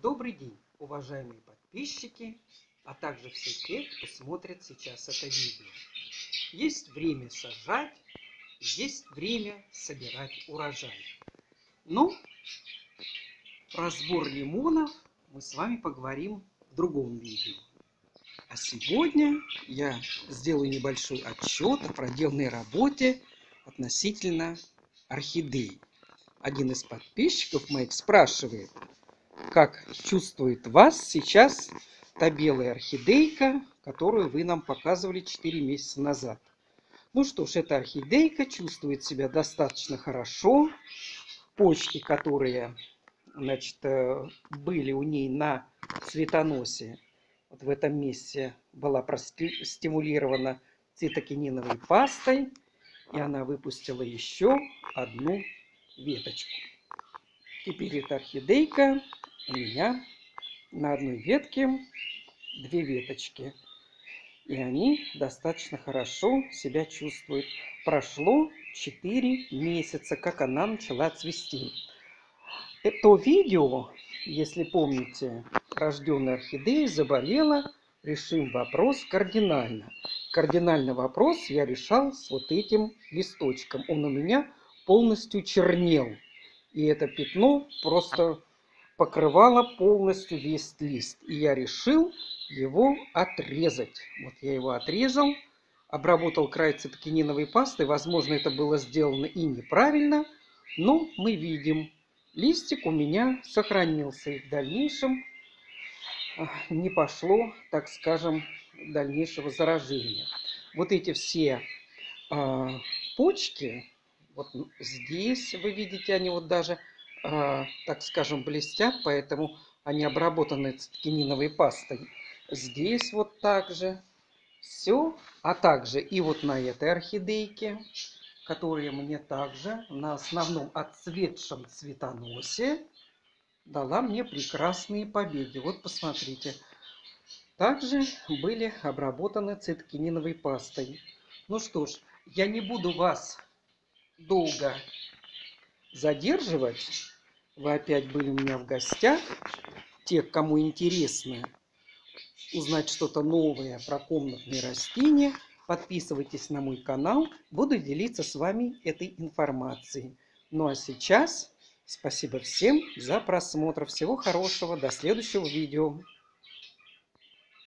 Добрый день, уважаемые подписчики, а также все те, кто смотрит сейчас это видео. Есть время сажать, есть время собирать урожай. Но про сбор лимонов мы с вами поговорим в другом видео. А сегодня я сделаю небольшой отчет о проделанной работе относительно орхидей. Один из подписчиков моих спрашивает, как чувствует вас сейчас та белая орхидейка, которую вы нам показывали 4 месяца назад. Ну что ж, эта орхидейка чувствует себя достаточно хорошо. Почки, которые, значит, были у ней на цветоносе, вот в этом месте была простимулирована цитокининовой пастой, и она выпустила еще одну веточку. Теперь эта орхидейка у меня на одной ветке 2 веточки. И они достаточно хорошо себя чувствуют. Прошло 4 месяца, как она начала цвести. Это видео, если помните, рожденная орхидея заболела, решим вопрос кардинально. Кардинальный вопрос я решал с вот этим листочком. Он у меня полностью чернел. И это пятно просто покрывало полностью весь лист. И я решил его отрезать. Вот я его отрезал, обработал край цитокининовой пастой. Возможно, это было сделано и неправильно, но мы видим, листик у меня сохранился. И в дальнейшем не пошло, так скажем, дальнейшего заражения. Вот эти все почки, вот здесь вы видите, они вот даже, так скажем, блестят, поэтому они обработаны цитокининовой пастой. Здесь вот так же все, а также и вот на этой орхидейке, которая мне также на основном отцветшем цветоносе дала мне прекрасные побеги. Вот посмотрите, также были обработаны цитокининовой пастой. Ну что ж, я не буду вас долго задерживать. Вы опять были у меня в гостях. Те, кому интересно узнать что-то новое про комнатные растения, подписывайтесь на мой канал. Буду делиться с вами этой информацией. Ну а сейчас спасибо всем за просмотр. Всего хорошего. До следующего видео.